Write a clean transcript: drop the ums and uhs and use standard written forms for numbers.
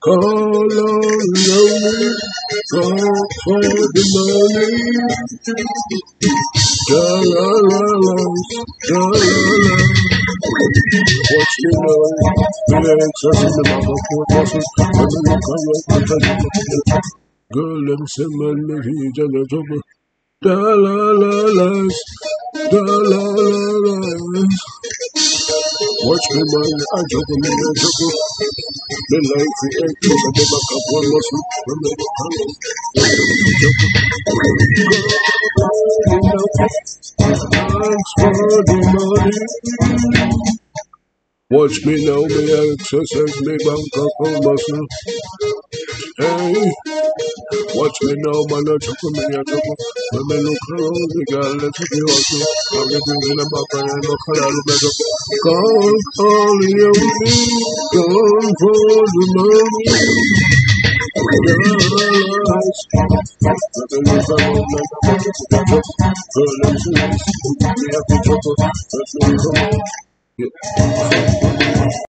Call on lonely, call for the money. La la la la, la la la. Watch me now, the excess in the mouth of your bosses. When you look around, girl, them say man, me heat and the trouble. Da la la la, da la la la. Watch me man, I juggle me, I juggle. The life we ain't close, I never got one muscle. When they look around, thanks for the money. Watch me now, me exercise me bank account muscle. Hey, watch me now, man, I chuckle me, I chuckle. When me look around, the girl, let's be hustle. I'm getting in the back and I look at all the call you me, call for the money. Yes. But then look around like a bucket to the top. Girl, I'm serious. Me have to chuckle. Let's look around. Yeah.